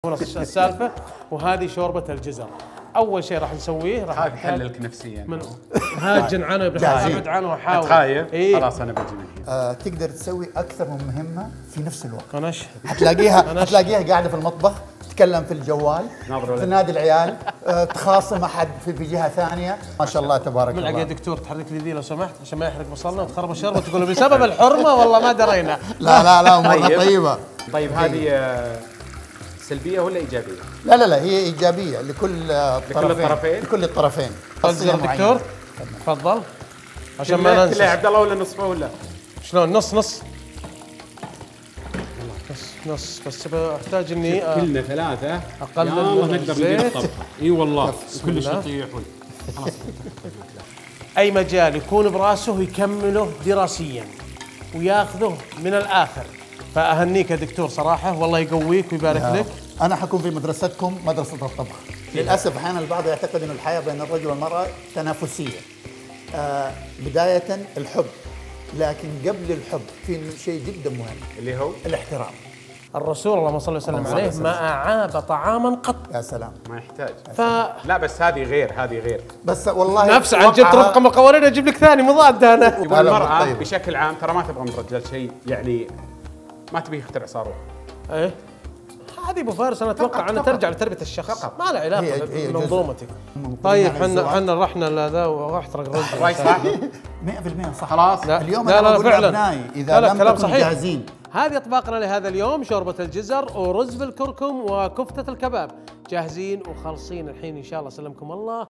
السالفه. وهذه شوربه الجزر. اول شيء راح نسويه هذا يحللك نفسيا. هذا جنعان ابعد عنه واحاول. خايف؟ إيه؟ خلاص انا بجي من هنا. تقدر تسوي اكثر من مهمه في نفس الوقت. انا اشهد. هتلاقيها قاعده في المطبخ، تتكلم في الجوال، تنادي العيال، تخاصم احد في جهه ثانيه. ما شاء الله تبارك الله. يا دكتور تحرك لي ذي لو سمحت عشان ما يحرق بصلنا وتخرب الشوربه تقول بسبب الحرمه والله ما درينا. لا امورها طيبه. طيب هذه سلبيه ولا ايجابيه؟ لا هي ايجابيه لكل الطرفين. لكل الطرفين. دكتور تفضل عشان ما ننسى. يا عبد الله ولا نصفه ولا شلون؟ نص نص بس احتاج اني كلنا ثلاثه اقلل يلا من نقدر الزيت. ندير الطبخه. اي والله كل شيء يطيح. خلاص اي مجال يكون براسه يكمله دراسيا وياخذه من الاخر. فاهنيك يا دكتور صراحه والله يقويك ويبارك لك. انا حكون في مدرستكم مدرسه الطبخ. للاسف احيانا البعض يعتقد انه الحياه بين الرجل والمراه تنافسيه. بدايه الحب، لكن قبل الحب في شيء جدا مهم اللي هو الاحترام. الرسول اللهم صل وسلم عليه ما اعاب طعاما قط. يا سلام. ما يحتاج. لا بس هذه غير بس والله نفس عن جد رفقه مقاولين اجيب لك ثاني مضاده انا. يقول المرأة بشكل عام ترى ما تبغى من الرجال شيء، يعني ما تبي يخترع صاروخ. ايه هذه ابو فارس انا اتوقع انها ترجع لتربيه الشخص، ما له علاقه بمنظومتك. طيب احنا رحنا لذا واحترق الرجل. راي صح؟ 100% صح. خلاص اليوم انا بقول لابنائي اذا لم تكونوا جاهزين. هذه اطباقنا لهذا اليوم: شوربه الجزر ورز بالكركم وكفته الكباب. جاهزين وخالصين الحين ان شاء الله. سلمكم الله.